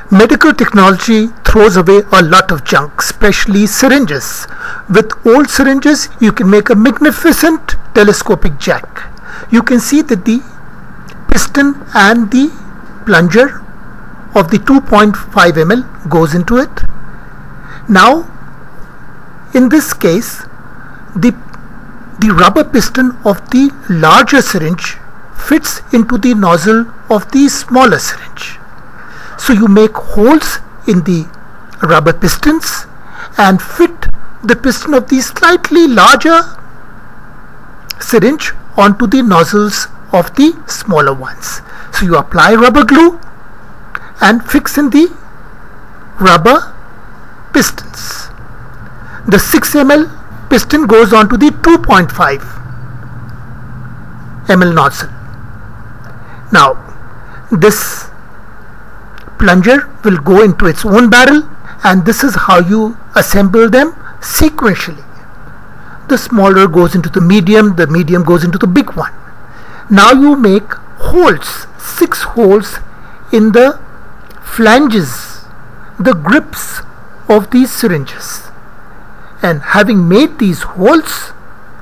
Medical technology throws away a lot of junk, especially syringes. With old syringes, you can make a magnificent telescopic jack. You can see that the piston and the plunger of the 2.5 ml goes into it. Now, in this case, the rubber piston of the larger syringe fits into the nozzle of the smaller syringe. So you make holes in the rubber pistons and fit the piston of the slightly larger syringe onto the nozzles of the smaller ones. So you apply rubber glue and fix in the rubber pistons. The 6 ml piston goes onto the 2.5 ml nozzle. Now this plunger will go into its own barrel, and this is how you assemble them sequentially. The smaller goes into the medium goes into the big one. Now you make holes, 6 holes in the flanges, the grips of these syringes, and having made these holes,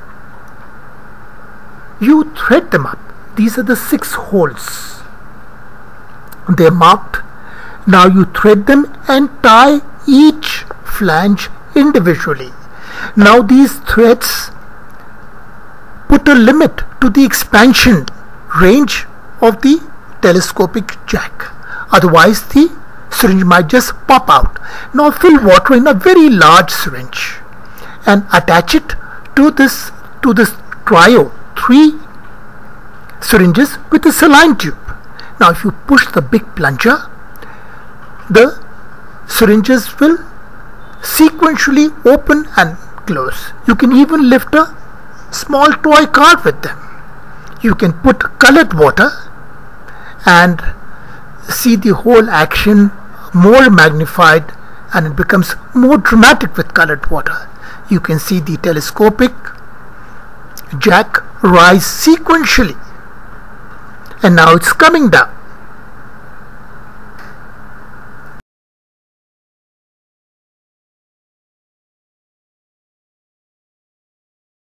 you thread them up. These are the 6 holes. They are marked. Now you thread them and tie each flange individually. Now these threads put a limit to the expansion range of the telescopic jack. Otherwise the syringe might just pop out. Now fill water in a very large syringe and attach it to this trio, 3 syringes with a saline tube. Now if you push the big plunger, the syringes will sequentially open and close. You can even lift a small toy car with them. You can put colored water and see the whole action more magnified, and it becomes more dramatic with colored water. You can see the telescopic jack rise sequentially, and now it's coming down.